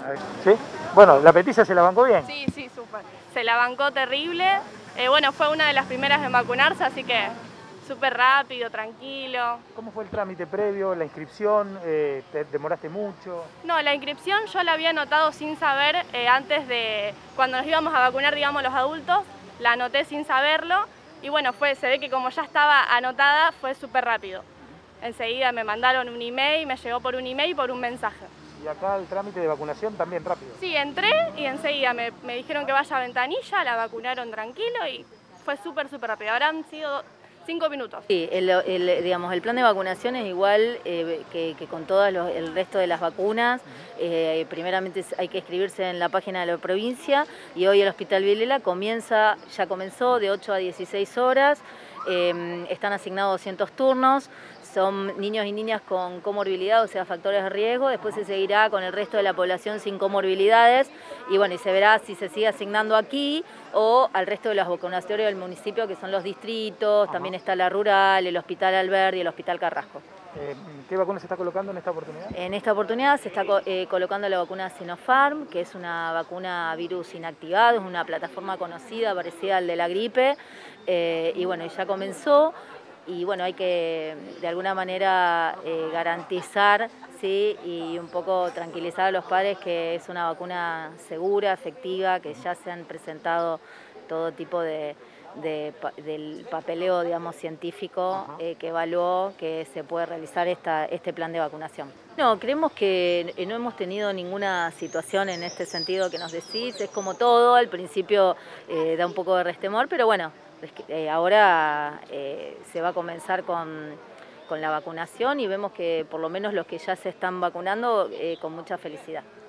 A ver, ¿sí? Bueno, ¿la petiza se la bancó bien? Sí, sí, súper. Se la bancó terrible. Bueno, fue una de las primeras en vacunarse, así que súper rápido, tranquilo. ¿Cómo fue el trámite previo, la inscripción? ¿Te demoraste mucho? No, la inscripción yo la había anotado sin saber, antes de cuando nos íbamos a vacunar, digamos, los adultos, la anoté sin saberlo y bueno, se ve que como ya estaba anotada, fue súper rápido. Enseguida me mandaron un email, me llegó por un email y por un mensaje. Y acá el trámite de vacunación también rápido. Sí, entré y enseguida me dijeron que vaya a ventanilla, la vacunaron tranquilo y fue súper rápido. Habrán sido 5 minutos. Sí, digamos, el plan de vacunación es igual que con todo el resto de las vacunas. Primeramente hay que inscribirse en la página de la provincia y hoy el Hospital Vilela ya comenzó de 8 a 16 horas. Están asignados 200 turnos. Son niños y niñas con comorbilidad, o sea, factores de riesgo. Después se seguirá con el resto de la población sin comorbilidades y bueno, y se verá si se sigue asignando aquí o al resto de los vacunatorios del municipio, que son los distritos. También está la rural, el Hospital Alberdi y el Hospital Carrasco. ¿Qué vacuna se está colocando en esta oportunidad? En esta oportunidad se está colocando la vacuna Sinopharm, que es una vacuna virus inactivado, es una plataforma conocida, parecida al de la gripe, y bueno, ya comenzó. Y bueno, hay que de alguna manera garantizar, ¿sí? Y un poco tranquilizar a los padres que es una vacuna segura, efectiva, que ya se han presentado todo tipo del papeleo, digamos, científico que evaluó que se puede realizar este plan de vacunación. No, creemos que no hemos tenido ninguna situación en este sentido que nos decís, es como todo, al principio da un poco de restemor, pero bueno, ahora se va a comenzar con la vacunación y vemos que por lo menos los que ya se están vacunando con mucha felicidad.